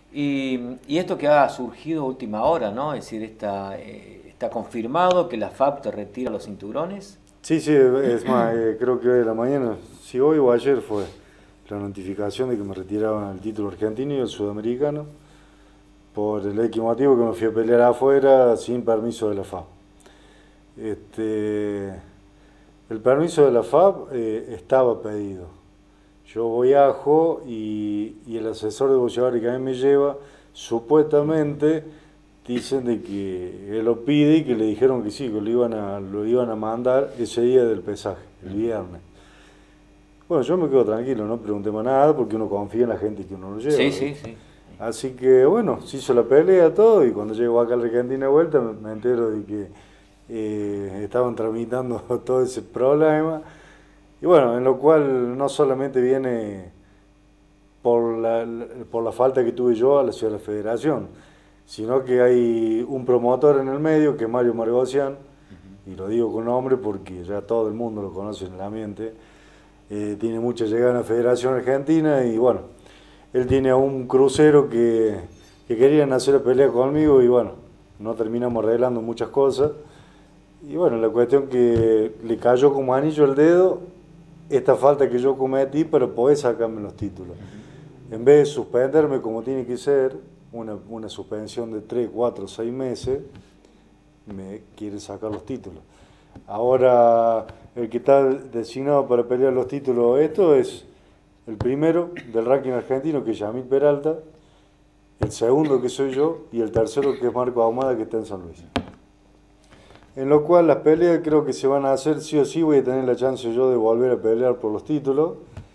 Y esto que ha surgido a última hora, ¿no? Es decir, está confirmado que la FAB te retira los cinturones. Sí, sí, es más, creo que hoy de la mañana, si hoy o ayer fue la notificación de que me retiraban el título argentino y el sudamericano por el X motivo que me fui a pelear afuera sin permiso de la FAB. Este, el permiso de la FAB estaba pedido. Yo viajo y el asesor de boxeadores que a mí me lleva, supuestamente dicen de que él lo pide y que le dijeron que sí, que lo iban a mandar ese día del pesaje, el viernes. Bueno, yo me quedo tranquilo, no pregunté más nada porque uno confía en la gente que uno lo lleva, Sí, ¿viste? sí, sí. Así que bueno, se hizo la pelea todo y cuando llego acá a la Argentina de vuelta me entero de que estaban tramitando todo ese problema. Y bueno, en lo cual no solamente viene por la falta que tuve yo hacia la federación, sino que hay un promotor en el medio que es Mario Margocián, y lo digo con nombre porque ya todo el mundo lo conoce en el ambiente, tiene mucha llegada en la Federación Argentina y bueno, él tiene a un crucero que querían hacer la pelea conmigo y bueno, no terminamos arreglando muchas cosas. Y bueno, la cuestión que le cayó como anillo al dedo esta falta que yo cometí para poder sacarme los títulos. En vez de suspenderme como tiene que ser, una suspensión de 3 4 6 meses, me quiere sacar los títulos. Ahora, el que está designado para pelear los títulos, esto es el primero del ranking argentino, que es Yamil Peralta, el segundo que soy yo, y el tercero que es Marco Ahumada, que está en San Luis. En lo cual las peleas creo que se van a hacer sí o sí, voy a tener la chance yo de volver a pelear por los títulos,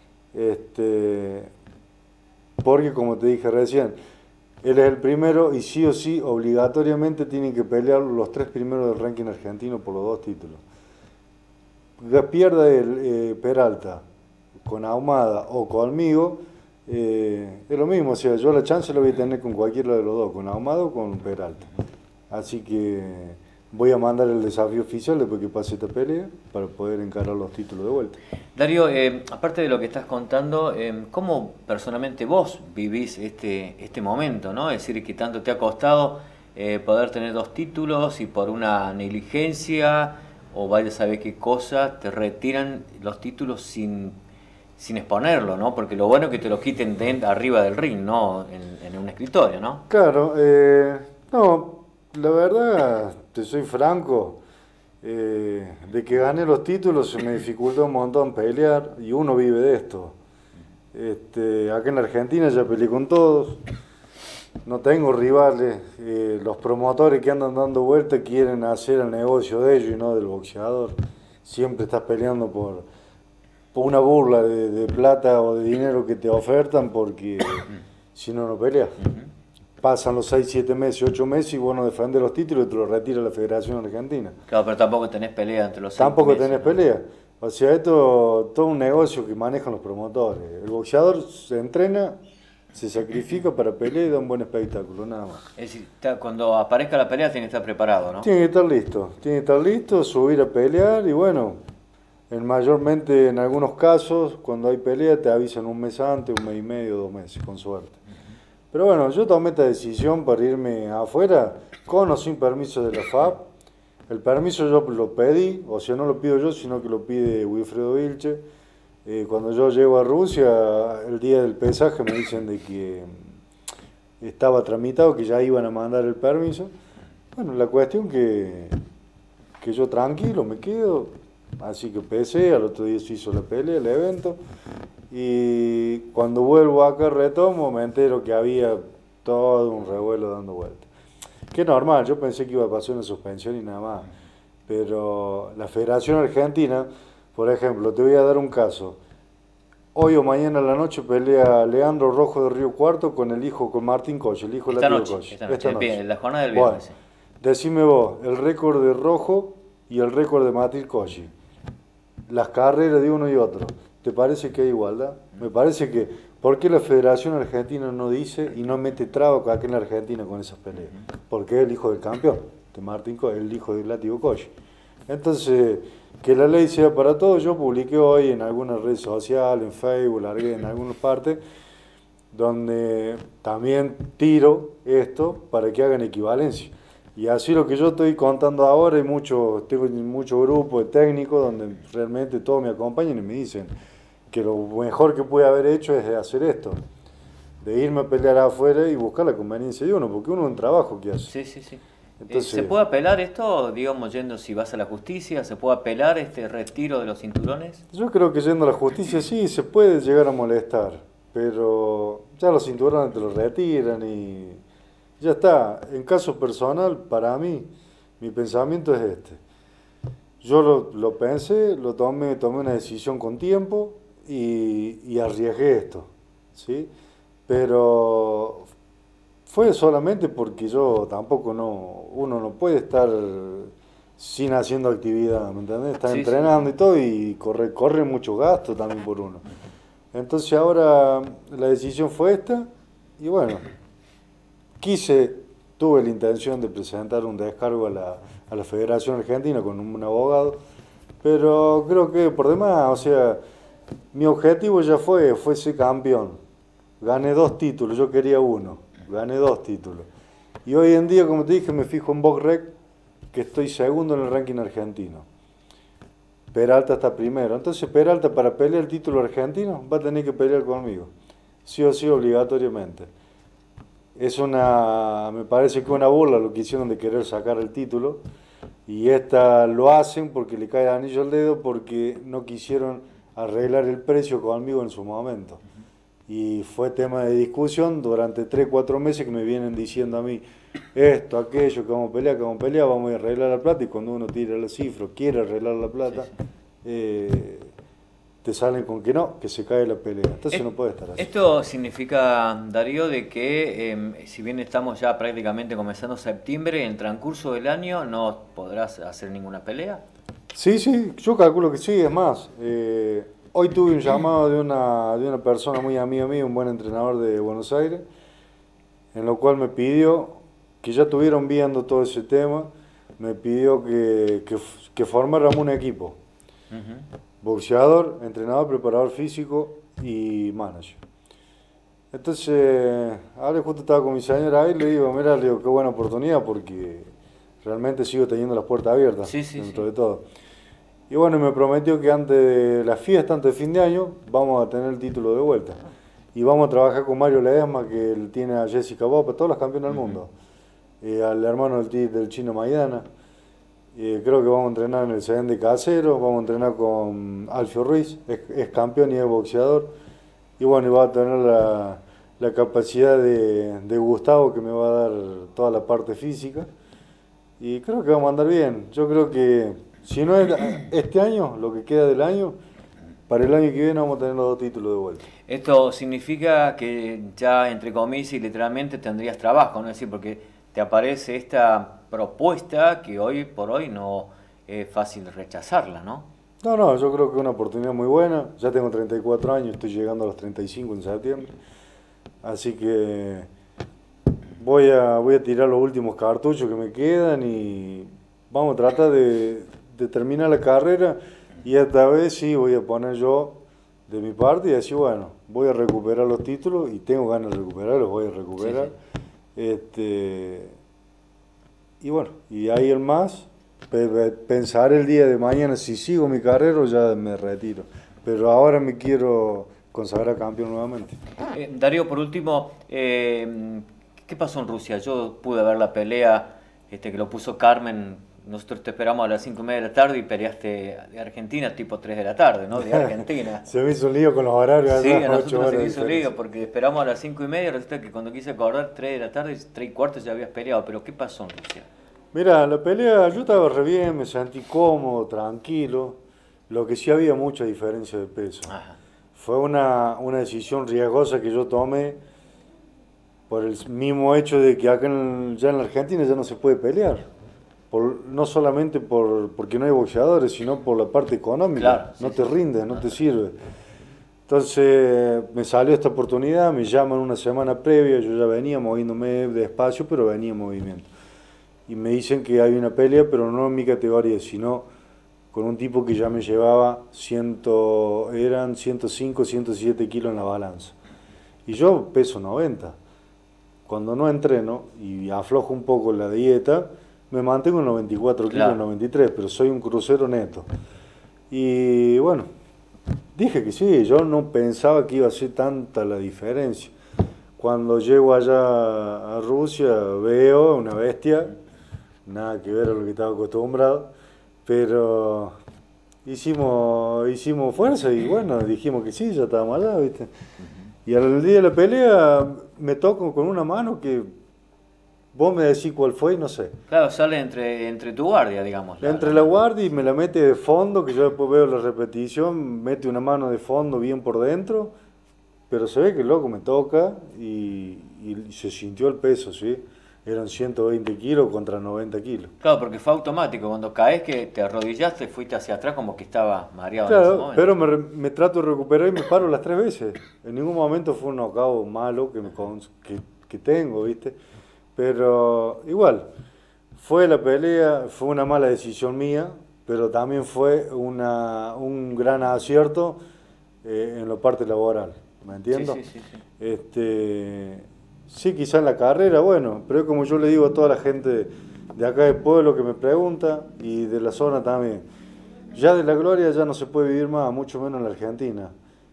porque como te dije recién, él es el primero y sí o sí, obligatoriamente tienen que pelear los tres primeros del ranking argentino por los dos títulos. Pierda el Peralta con Ahumada o conmigo, es lo mismo, o sea, yo la chance la voy a tener con cualquiera de los dos, con Ahumada o con Peralta. Así que voy a mandar el desafío oficial después que pase esta pelea para poder encarar los títulos de vuelta. Darío, aparte de lo que estás contando, ¿cómo personalmente vos vivís este momento, ¿no? Es decir, que tanto te ha costado poder tener dos títulos y por una negligencia o vaya a saber qué cosa, te retiran los títulos sin exponerlo, ¿no? Porque lo bueno es que te lo quiten arriba del ring, ¿no? En un escritorio, ¿no? Claro, no, la verdad, te soy franco, de que gane los títulos se me dificulta un montón pelear y uno vive de esto. Acá en la Argentina ya peleé con todos, no tengo rivales, los promotores que andan dando vueltas quieren hacer el negocio de ellos y no del boxeador. Siempre estás peleando por una burla de plata o de dinero que te ofertan porque si no, no peleas. Pasan los 6 7 meses, 8 meses y vos no defendés los títulos y te los retira la Federación Argentina. Claro, pero tampoco tenés pelea entre los 5 Tampoco meses, tenés ¿no? pelea. O sea, esto es todo un negocio que manejan los promotores. El boxeador se entrena, se sacrifica para pelear y da un buen espectáculo, nada más. Es decir, cuando aparezca la pelea tiene que estar preparado, ¿no? Tiene que estar listo, subir a pelear y bueno, mayormente en algunos casos, cuando hay pelea te avisan un mes antes, un mes y medio, 2 meses, con suerte. Pero bueno, yo tomé esta decisión para irme afuera, con o sin permiso de la FAB. El permiso yo lo pedí, o sea, no lo pido yo, sino que lo pide Wilfredo Vilche. Cuando yo llego a Rusia, el día del pesaje me dicen de que estaba tramitado, que ya iban a mandar el permiso. Bueno, la cuestión que yo tranquilo me quedo, así que pesé, al otro día se hizo la pelea, el evento. Y cuando vuelvo acá retomo, me entero que había todo un revuelo dando vueltas. Que es normal, yo pensé que iba a pasar una suspensión y nada más. Pero la Federación Argentina, por ejemplo, te voy a dar un caso. Hoy o mañana a la noche pelea Leandro Rojo de Río Cuarto con con Martín Coche, el hijo de Latido Coche. Esta noche, la jornada del Bueno, viernes. Sí. decime vos, el récord de Rojo y el récord de Martín Coche. Las carreras de uno y otro. ¿Te parece que hay igualdad? Me parece que, ¿por qué la Federación Argentina no dice y no mete trabas acá en la Argentina con esas peleas? Porque es el hijo del campeón, de Martín Coche, el hijo de Latigo Coche. Entonces, que la ley sea para todos, yo publiqué hoy en algunas redes sociales, en Facebook, largué en algunas partes, donde también tiro esto para que hagan equivalencia. Y así lo que yo estoy contando ahora, tengo mucho grupo de técnicos donde realmente todos me acompañan y me dicen que lo mejor que pude haber hecho es hacer esto, de irme a pelear afuera y buscar la conveniencia de uno, porque uno es un trabajo que hace. Sí, sí, sí. Entonces, ¿Se puede apelar esto, digamos, yendo si vas a la justicia? ¿Se puede apelar este retiro de los cinturones? yo creo que yendo a la justicia sí se puede llegar a molestar, pero ya los cinturones te los retiran y ya está. En caso personal, para mí, mi pensamiento es este. Yo lo pensé, tomé una decisión con tiempo y arriesgué esto, ¿sí? Pero fue solamente porque yo tampoco uno no puede estar sin haciendo actividad, ¿me entendés? Está Sí, sí. entrenando y todo y corre mucho gasto también por uno. Entonces ahora la decisión fue esta y bueno, tuve la intención de presentar un descargo a la Federación Argentina con un abogado, pero creo que por demás, o sea, mi objetivo ya fue ser campeón. Gané 2 títulos, yo quería uno, gané 2 títulos. Y hoy en día, como te dije, me fijo en BoxRec, que estoy segundo en el ranking argentino. Peralta está primero. Entonces Peralta, para pelear el título argentino, va a tener que pelear conmigo. Sí o sí, obligatoriamente. Me parece que una burla lo que hicieron de querer sacar el título. Y lo hacen porque le cae el anillo al dedo, porque no quisieron arreglar el precio conmigo en su momento. Y fue tema de discusión durante 3, 4 meses que me vienen diciendo a mí esto, aquello, que vamos a pelear, vamos a arreglar la plata, y cuando uno tira la cifra, quiere arreglar la plata, te salen con que no, que se cae la pelea. Entonces no puede estar así. Esto significa, Darío, de que si bien estamos ya prácticamente comenzando septiembre, en el transcurso del año no podrás hacer ninguna pelea. Sí, sí, yo calculo que sí, es más. Hoy tuve un llamado de una persona muy amiga mía, un buen entrenador de Buenos Aires, en lo cual me pidió, que ya estuvieron viendo todo ese tema, me pidió que formáramos un equipo. Boxeador, entrenador, preparador físico y manager. Entonces, ahora justo estaba con mi señora ahí y le digo, mira, qué buena oportunidad porque realmente sigo teniendo las puertas abiertas dentro de todo. Y bueno, me prometió que antes de la fiesta, antes de fin de año, vamos a tener el título de vuelta. Y vamos a trabajar con Mario Ledesma, que él tiene a Jessica Bopa, todos los campeones del mundo. Al hermano del Chino Maidana. Creo que vamos a entrenar en el CN de Casero, vamos a entrenar con Alfio Ruiz, es campeón y es boxeador. Y bueno, y va a tener la capacidad de Gustavo, que me va a dar toda la parte física. Y creo que vamos a andar bien. Yo creo que si no es este año, lo que queda del año, para el año que viene vamos a tener los 2 títulos de vuelta. Esto significa que ya, entre comillas y literalmente, tendrías trabajo, ¿no? Es decir, porque te aparece esta propuesta que hoy por hoy no es fácil rechazarla, ¿no? No, yo creo que es una oportunidad muy buena. Ya tengo 34 años, estoy llegando a los 35 en septiembre. Así que voy a tirar los últimos cartuchos que me quedan y vamos a tratar de terminar la carrera, y esta vez sí voy a poner yo de mi parte y decir, bueno, voy a recuperar los títulos y tengo ganas de recuperarlos, voy a recuperar. Sí. Y bueno, y ahí el más, pensar el día de mañana si sigo mi carrera o ya me retiro. Pero ahora me quiero consagrar campeón nuevamente. Darío, por último, ¿qué pasó en Rusia? Yo pude ver la pelea que lo puso Carmen. Nosotros te esperamos a las 5:30 de la tarde y peleaste de Argentina tipo 3 de la tarde, ¿no? De Argentina. Se me hizo un lío con los horarios. Sí, a nosotros se hizo un lío porque esperamos a las 5:30, resulta que cuando quise acordar 3 de la tarde, 3:15 ya habías peleado. ¿Pero qué pasó en Rusia? Mira, la pelea yo estaba re bien, me sentí cómodo, tranquilo. Lo que sí había mucha diferencia de peso. Ajá. Fue una decisión riesgosa que yo tomé por el mismo hecho de que acá ya en la Argentina ya no se puede pelear. No solamente porque no hay boxeadores, sino por la parte económica. Claro, no te rinde, no te sirve. Entonces me salió esta oportunidad, me llaman una semana previa, yo ya venía moviéndome despacio, pero venía en movimiento. Y me dicen que hay una pelea, pero no en mi categoría, sino con un tipo que ya me llevaba eran 105, 107 kilos en la balanza. Y yo peso 90. Cuando no entreno y aflojo un poco la dieta, me mantengo en 94 kilos, Claro. 93, pero soy un crucero neto. Y bueno, dije que sí, yo no pensaba que iba a ser tanta la diferencia. Cuando llego allá a Rusia veo una bestia, nada que ver a lo que estaba acostumbrado, pero hicimos fuerza y bueno, dijimos que sí, ya estábamos allá, ¿viste? Y al día de la pelea me toco con una mano que vos me decís cuál fue y no sé. Claro, sale entre tu guardia, digamos. Entre la guardia y me la mete de fondo, que yo después veo la repetición, mete una mano de fondo bien por dentro, pero se ve que el loco me toca y se sintió el peso, ¿sí? Eran 120 kilos contra 90 kilos. Claro, porque fue automático. Cuando caes, que te arrodillaste, fuiste hacia atrás como que estaba mareado en ese Claro, momento. pero me trato de recuperar y me paro las 3 veces. En ningún momento fue un knockout malo que tengo, ¿viste? Pero igual, fue la pelea, fue una mala decisión mía, pero también fue un gran acierto en la parte laboral, ¿me entiendo? Sí, sí, sí, sí. Sí, quizá en la carrera, bueno, pero es como yo le digo a toda la gente de acá del pueblo que me pregunta y de la zona también, ya de la gloria ya no se puede vivir más, mucho menos en la Argentina.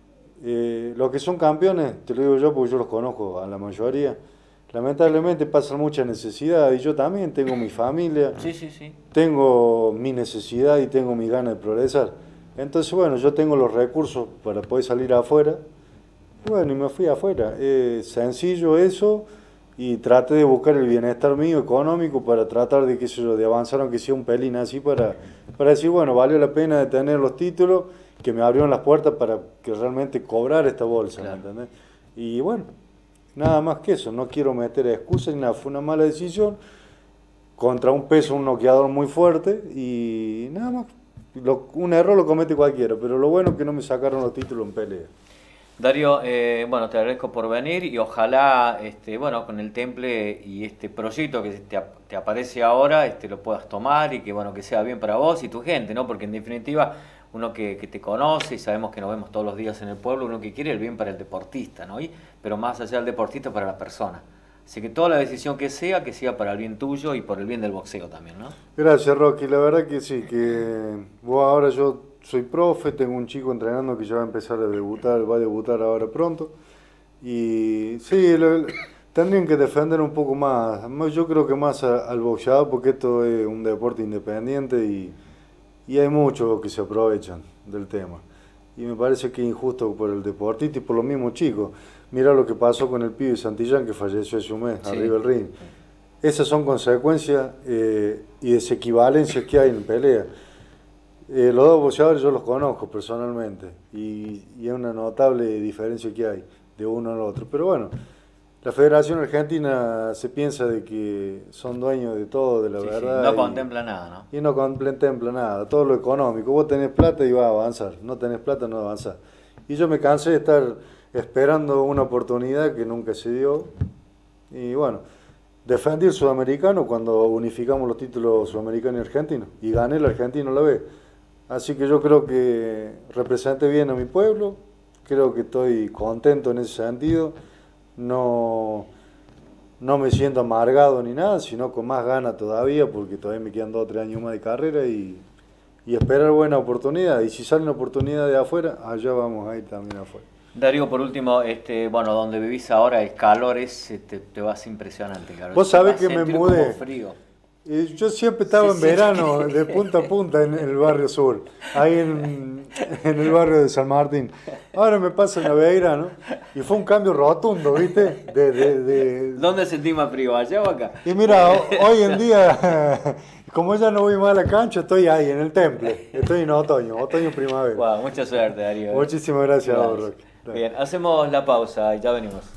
Los que son campeones, te lo digo yo porque yo los conozco a la mayoría, lamentablemente pasan mucha necesidad y yo también tengo mi familia, Sí, sí, sí. tengo mi necesidad y tengo mi ganas de progresar. Entonces, bueno, yo tengo los recursos para poder salir afuera. Bueno, y me fui afuera. Sencillo eso, y traté de buscar el bienestar mío económico para tratar de, qué sé yo, de avanzar aunque sea un pelín así para decir, bueno, valió la pena de tener los títulos que me abrieron las puertas para que realmente cobrar esta bolsa, Claro. ¿me entendés? Y bueno, nada más que eso, no quiero meter excusas ni nada, fue una mala decisión contra un peso, un noqueador muy fuerte y nada más. Un error lo comete cualquiera, pero lo bueno es que no me sacaron los títulos en pelea. Darío, bueno, te agradezco por venir y ojalá, bueno, con el temple y este proyecto que te aparece ahora, lo puedas tomar y que, bueno, que sea bien para vos y tu gente, ¿no? Porque en definitiva, uno que te conoce y sabemos que nos vemos todos los días en el pueblo, uno que quiere el bien para el deportista, ¿no? Pero más allá del deportista, para la persona. Así que toda la decisión que sea para el bien tuyo y por el bien del boxeo también, ¿no? Gracias, Rocky. La verdad que sí, que vos ahora yo soy profe, tengo un chico entrenando que ya va a empezar a debutar, va a debutar ahora pronto. Y sí, tendrían que defender un poco más, yo creo que más al boxeador, porque esto es un deporte independiente y hay muchos que se aprovechan del tema. Y me parece que es injusto por el deportista y por los mismos chicos. Mira lo que pasó con el pibe Santillán que falleció hace un mes, Sí. arriba del ring. Esas son consecuencias y desequivalencias que hay en pelea. Los dos boxeadores yo los conozco personalmente y es una notable diferencia que hay de uno al otro. Pero bueno, la Federación Argentina se piensa de que son dueños de todo, de la Sí, sí, verdad. no contempla nada, ¿no? Y no contempla nada, todo lo económico. Vos tenés plata y vas a avanzar, no tenés plata no vas a avanzar. Y yo me cansé de estar esperando una oportunidad que nunca se dio. Y bueno, defendí el sudamericano cuando unificamos los títulos sudamericano y argentino. Y gané el argentino a la vez. Así que yo creo que representé bien a mi pueblo, creo que estoy contento en ese sentido. No me siento amargado ni nada, sino con más ganas todavía, porque todavía me quedan 2 o 3 años más de carrera y esperar buena oportunidad. Y si sale una oportunidad de afuera, allá vamos a ir también afuera. Darío, por último, bueno, donde vivís ahora, el calor te va a ser impresionante, claro. Vos Te sabés vas a que me sentir mudé. como frío. Yo siempre estaba Sí, en sí. verano, de punta a punta, en el barrio sur, ahí en el barrio de San Martín. Ahora me paso en Aveira, ¿no? Y fue un cambio rotundo, ¿viste? ¿Dónde sentís más frío, allá o acá? Y mira, hoy en día, como ya no voy más a la cancha, estoy ahí, en el temple. Estoy en otoño-primavera. Wow, mucha suerte, Darío. Muchísimas gracias, a vos, Roque. Bien, hacemos la pausa y ya venimos.